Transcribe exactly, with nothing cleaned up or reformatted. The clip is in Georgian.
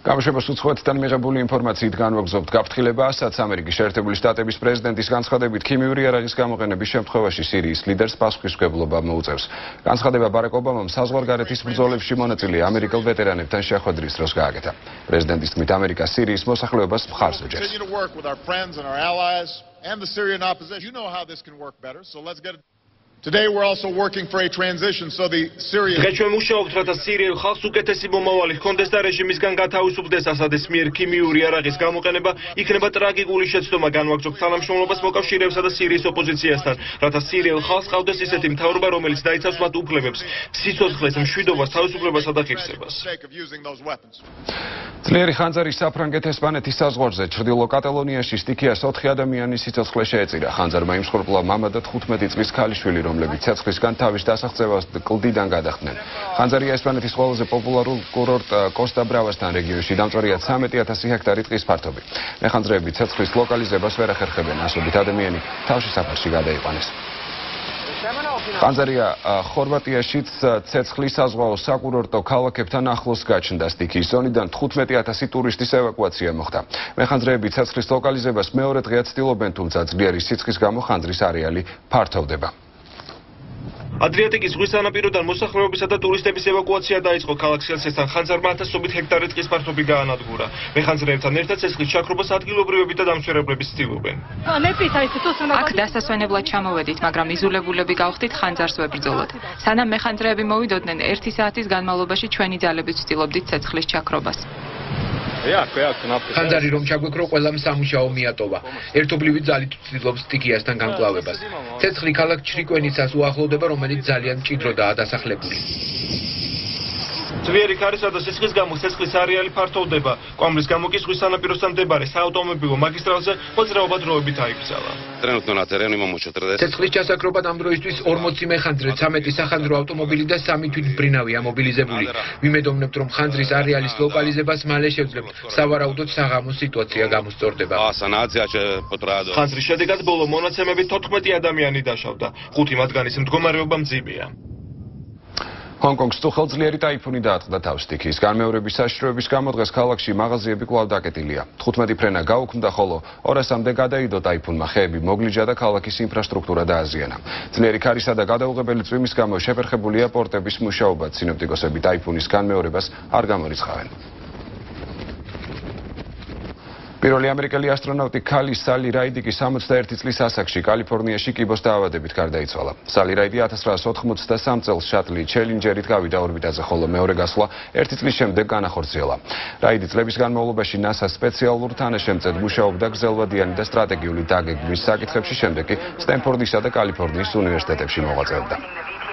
გამოიყენების უცხოეთიდან მიღებული ინფორმაციით განვაგრძობთ გაფრთხილება ასადს ამერიკის შეეერთებული შტატების პრეზიდენტის განცხადებით ქიმიური იარაღის გამოიყენების შემთხვევაში სირიის ლიდერს პასუხისგებლობა მოუწევს. განცხადება ბარაკ ობამამ საზღვარგარეთის ბრძოლებში მონაწილე ამერიკელ ვეტერანებთან შეხვედრის დროს გააკეთა. პრეზიდენტის თქმით ამერიკა სირიის მოსახლეობას მხარს უჭერს. Today we're also working for a transition so the Syrian დღეს მუშაობთ რათა სირიელ ხალხს უკეთესი მომავალი ჰქონდეს და რეჟიმისგან გათავისუფლდეს ასადის მიერ ქიმიური იარაღის გამოყენება იქნება ტრაგიკული შეცდომა განვაგრძობთ თანამშრომლობას მოკავშირეებსა და სირიის ოპოზიციასთან რათა სირიელ ხალხს ყავდეს ისეთი მთავრობა რომელიც დაიცავს მათ უფლებებს სიცოცხლეს მშვიდობას თავისუფლებასა და ღირსებას. ძლიერი ხანძარი საფრანგეთ-ესპანეთის საზღვარზე ჩრდილო კატალონიაში სტიქიას ოთხი ადამიანის სიცოცხლე შეეწირა. ხანძარმა იმსხვრპლა მამა და თხუთმეტი წლის ქალიშვილი რომლებიც ცეცხლისგან თავის დასაღწევას კლდიდან გადახდნენ. ხანძარია ესპანეთის ყველაზე პოპულარულ კურორტ კოსტა-ბრავასთან რეგიონში დამწვარია ცამეტი ათასი ჰექტარი ტყის ფართობი. მეხანძრეები ცეცხლის ლოკალიზებას ვერ ახერხებენ, ასობით ადამიანი თავში საფარში გადაიყვანეს. ხანძარია ხორვატიაშიც ცეცხლის საზღვაო საკურორტო ქალაქებთან ახლოს გაჩნდა. სტიქიის ზონიდან თხუთმეტი ათასი ტურისტის ევაკუაცია მოხდა. მეხანძრეები ცეცხლის ლოკალიზებას მეორე დღეა ცდილობენ, თუმცა ძლიერი სიცხის გამო ხანძრის არეალი ფართოვდება. ადრიატიკის ზღვის სანაპიროდან მოსახლეობისა და ტურისტების ევაკუაცია დაიწყო ქალაქ სელსესთან. ხანძარმა ათასობით ჰექტარი ტყის ფართობი გაანადგურა. მეხანძრეებთან ერთად ცეცხლის ჩაქრობას ადგილობრივები და დამცველებლები ცდილობენ. აქ დასასვენებლად ჩამოვედით, მაგრამ იზოლებულები გავხდით ხანძარს ვებრძოლოთ. სანამ მეხანძრეები მოვიდოდნენ, ერთი საათის განმავლობაში ჩვენი ძალებით ცდილობდით ცეცხლის ჩაქრობას. ხანძარი რომ ჩაგვეკრო ყველამ სამუშაო მიატოვა. ერთობლივი ძალით ვცდილობს სტიქიასთან გამკლავებას. ცეცხლი ქალაქ ჩრიკვენიცას უახლოვდება, რომელიც ძალიან მჭიდროდაა დასახლებული. ძლიერი ქარისა და სიცხის გამო ცეცხლის არეალი ფართოვდება. კვამლის გამო კი ზღვის სანაპიროსთან მდებარე საავტომობილო მაგისტრალზე მოძრაობა დროებით აიკრძალა. ცეცხლის ჩასაქრობად ამ დროისთვის ორმოცი მეხანძრე, ცამეტი სახანძრო ავტომობილი და სამი თვითმფრინავია მობილიზებული. ვიმედოვნებთ, რომ ხანძრის არეალის ლოკალიზებას მალე შევძლებთ. სავარაუდოდ საღამოს სიტუაცია გამოსწორდება. ხანძრის შედეგად ბოლო მონაცემებით თოთხმეტი ადამიანი დაშავდა. ხუთი მათგანის მდგომარეობა მძიმეა. ჰონკონგს თუხელ ძლიერი ტაიფუნი დაატყდა თავს. სტიქიის განმეორების საშიშროების გამო დღეს ქალაქში მაღაზიები კვლავ დაკეტილია. თხუთმეტი ფრენა გაუქმდა, ხოლო ორასამდე გადაიდო ტაიფუნმა, ხეები მოგლიჯა და ქალაქის ინფრასტრუქტურა დააზიანა. ძლიერი ქარისა და გადაუღებელი წვიმის გამო შეფერხებულია პორტების მუშაობა. სინოპტიკოსები ტაიფუნის განმეორებას არ გამორიცხავენ. პირველი ამერიკელი ასტრონავტი ქალი სალი რაიდი სამოცდაერთი წლის ასაკში კალიფორნიაში კიბოს დაავადებით გარდაიცვალა. სალი რაიდი ათას რვაასი ოთხმოცდასამ წელს შატლი ჩელინჯერით გავიდა ორბიტაზე, ხოლო მეორე გასვლა ერთი წლის შემდეგ განახორციელა. რაიდი წლების განმავლობაში ნასას სპეციალურ თანაშემწედ მუშაობდა გრძელვადიანი და სტრატეგიული დაგეგმვის საკითხებში, შემდეგ კი სტენფორდისა და კალიფორნიის უნივერსიტეტებში მოღვაწეობდა.